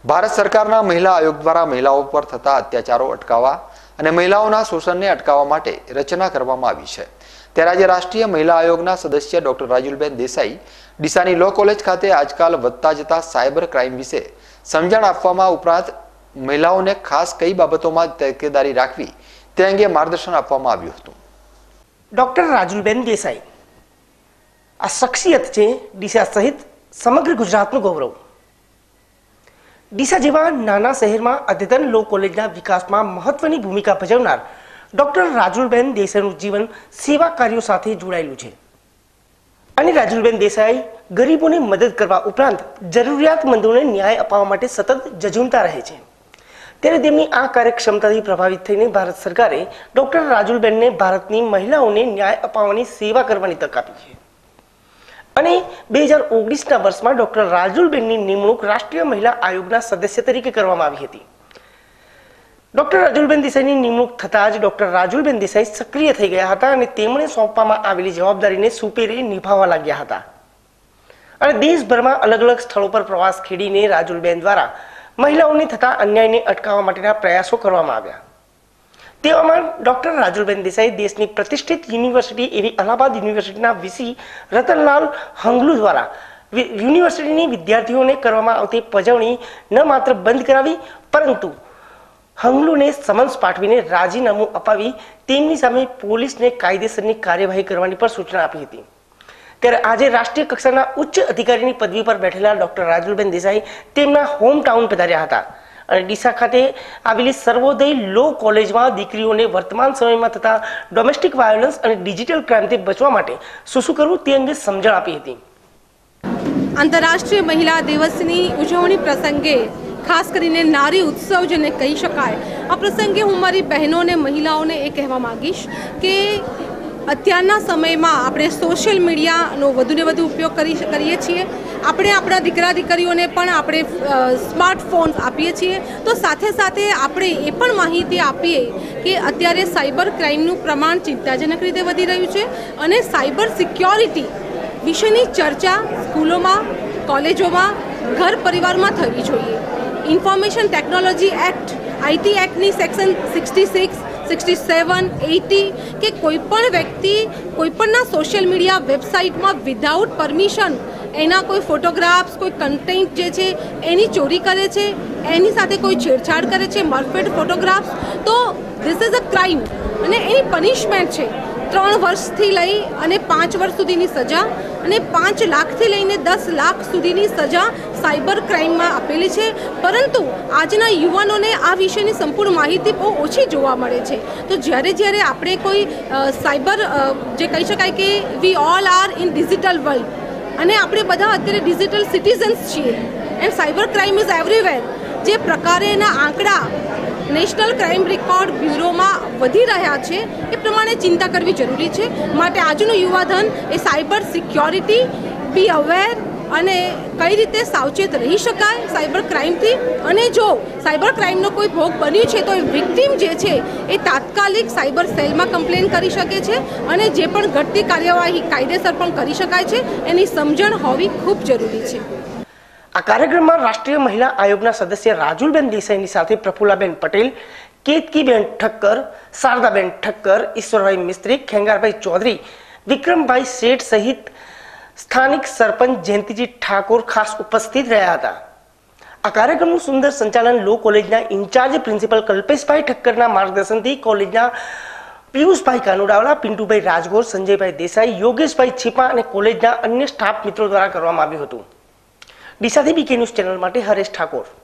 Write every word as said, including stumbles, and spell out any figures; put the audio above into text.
ભારત સરકારના મહિલા આયોગ દ્વારા મહિલાઓ પર થતા અત્યાચારો અટકાવવા અને મહિલાઓના શોષણને અટકાવવા માટે રચના કરવામાં આવી છે। ત્યારે આજે રાષ્ટ્રીય મહિલા આયોગના સદસ્ય ડોક્ટર રાજુલબેન દેસાઈ ડીસાની લો કોલેજ ખાતે આજકાલ વધતા જતા સાયબર ક્રાઇમ વિશે સમજણ આપવામાં ઉપરાંત મહિલાઓને ખાસ કઈ બાબતોમાં તકેદારી રાખવી તે અંગે માર્ગદર્શન આપવામાં આવ્યું હતું। ડોક્ટર રાજુલબેન દેસાઈ આ શખ્સિયત છે ડીસા સહિત સમગ્ર ગુજરાતનું ગૌરવ। ડીસા જેવા નાના શહેરમાં અદ્યતન લો કોલેજના વિકાસમાં મહત્વની ભૂમિકા ભજવનાર ડોક્ટર રાજુલબેન દેસાઈનું જીવન સેવા કાર્યો સાથે જોડાયેલું છે અને રાજુલબેન દેસાઈ ગરીબોને મદદ કરવા ઉપરાંત જરૂરિયાતમંદોને ન્યાય અપાવવા માટે સતત ઝઝૂમતા રહે છે। ત્યારે તેમની આ કાર્યક્ષમતાથી પ્રભાવિત થઈને ભારત સરકારે ડોક્ટર રાજુલબેનને ભારતની મહિલાઓને ન્યાય અપાવવાની સેવા કરવાની તક આપી છે અને બે હજાર ઓગણીસના વર્ષમાં ડોક્ટર રાજુલબેનની નિમણૂક રાષ્ટ્રીય મહિલા આયોગના સદસ્ય તરીકે કરવામાં આવી હતી। ડોક્ટર રાજુલબેન દેસાઈની નિમણૂક થતાં જ ડોક્ટર રાજુલબેન દેસાઈ સક્રિય થઈ ગયા હતા અને તેમણે સોંપવામાં આવેલી જવાબદારીને સુપેરે નિભાવવા લાગ્યા હતા અને દેશભરમાં અલગ અલગ સ્થળો પર પ્રવાસ ખેડીને રાજુલબેન દ્વારા મહિલાઓને થતા અન્યાયને અટકાવવા માટેના પ્રયાસો કરવામાં આવ્યા। તેવામાં ડોક્ટર રાજુલબેન દેસાઈ દેશની પ્રતિષ્ઠિત યુનિવર્સિટી એવી અલ્હાબાદ યુનિવર્સિટીના વીસી રતનલાલ હંગલુ દ્વારા યુનિવર્સિટીની વિદ્યાર્થીઓને કરવામાં આવતી પજવણી ન માત્ર બંધ કરાવી પરંતુ હંગલુને સમન્સ પાઠવીને રાજીનામું અપાવી તેમની સામે પોલીસને કાયદેસરની કાર્યવાહી કરવાની પણ સૂચના આપી હતી। ત્યારે આજે રાષ્ટ્રીય કક્ષાના ઉચ્ચ અધિકારીની પદવી પર બેઠેલા ડોક્ટર રાજુલબેન દેસાઈ તેમના હોમ ટાઉન પધાર્યા હતા અને ડીસા ખાતે આવેલી સર્વોદય લો કોલેજમાં દીકરીઓને વર્તમાન સમયમાં થતા ડોમેસ્ટિક વાયોલન્સ અને ડિજિટલ ક્રાઇમથી બચવા માટે શું શું કરવું તે અંગે સમજણ આપી હતી। આંતરરાષ્ટ્રીય મહિલા દિવસની ઉજવણી પ્રસંગે ખાસ કરીને નારી ઉત્સવ જેને કહી શકાય આ પ્રસંગે હું મારી બહેનોને મહિલાઓને એ કહેવા માંગીશ કે અત્યારના સમયમાં આપણે સોશિયલ મીડિયાનો વધુને વધુ ઉપયોગ કરી કરીએ છીએ। આપણે આપણા દીકરા દીકરીઓને પણ આપણે સ્માર્ટફોન આપીએ છીએ તો સાથે સાથે આપણે એ પણ માહિતી આપીએ કે અત્યારે સાયબર ક્રાઇમનું પ્રમાણ ચિંતાજનક રીતે વધી રહ્યું છે અને સાયબર સિક્યોરિટી વિશેની ચર્ચા સ્કૂલોમાં કોલેજોમાં ઘર પરિવારમાં થવી જોઈએ। ઇન્ફોર્મેશન ટેકનોલોજી એક્ટ આઈટી એક્ટની section sixty six sixty seven eighty કે કોઈપણ વ્યક્તિ કોઈપણના સોશિયલ મીડિયા વેબસાઇટમાં વિધાઉટ પરમિશન એના કોઈ ફોટોગ્રાફ્સ કોઈ કન્ટેન્ટ જે છે એની ચોરી કરે છે એની સાથે કોઈ છેડછાડ કરે છે મરફેડ ફોટોગ્રાફ્સ તો ધીસ ઇઝ અ ક્રાઇમ અને એની પનિશમેન્ટ છે ત્રણ વર્ષથી લઈ અને પાંચ વર્ષ સુધીની સજા અને પાંચ લાખથી લઈને દસ લાખ સુધીની સજા સાયબર ક્રાઇમમાં આપેલી છે। પરંતુ આજના યુવાનોને આ વિશેની સંપૂર્ણ માહિતી બહુ ઓછી જોવા મળે છે તો જ્યારે જ્યારે આપણે કોઈ સાયબર જે કહી શકાય કે we all are in digital world અને આપણે બધા અત્યારે ડિજિટલ સિટીઝન્સ છીએ and cyber crime is everywhere જે પ્રકારે એના આંકડા નેશનલ ક્રાઇમ રેકોર્ડ બ્યુરોમાં વધી રહ્યા છે એ પ્રમાણે ચિંતા કરવી જરૂરી છે। માટે આજનું યુવાધન એ સાયબર સિક્યોરિટી બી અવેર અને કઈ રીતે સાવચેત રહી શકાય સાયબર ક્રાઇમથી અને જો સાયબર ક્રાઇમનો કોઈ ભોગ બન્યું છે તો એ વિક્ટિમ જે છે એ તાત્કાલિક સાયબર સેલમાં કમ્પ્લેન કરી શકે છે અને જે પણ ઘટતી કાર્યવાહી કાયદેસર પણ કરી શકાય છે એની સમજણ હોવી ખૂબ જરૂરી છે। આ કાર્યક્રમમાં રાષ્ટ્રીય મહિલા આયોગના સદસ્ય રાજુલબેન દેસાઈની સાથે પ્રફુલ્લાબેન પટેલ, કેતકીબેન ઠક્કર, શારદાબેન ઠક્કર, ઈશ્વરભાઈ મિસ્ત્રી, ખેંગારભાઈ ચૌધરી, વિક્રમભાઈ શેઠ સહિત સ્થાનિક સરપંચ જયંતિજી ઠાકોર ખાસ ઉપસ્થિત રહ્યા હતા। આ કાર્યક્રમનું સુંદર સંચાલન લો કોલેજના ઇન્ચાર્જ પ્રિન્સિપલ કલ્પેશભાઈ ઠક્કરના માર્ગદર્શનથી કોલેજના પિયુષભાઈ કાનુડાવાલા, પિન્ટુભાઈ રાજગોર, સંજયભાઈ દેસાઈ, યોગેશભાઈ છીપા અને કોલેજના અન્ય સ્ટાફ મિત્રો દ્વારા કરવામાં આવ્યું હતું। ડીસાથી બીકે ન્યૂઝ ચેનલ માટે હરેશ ઠાકોર।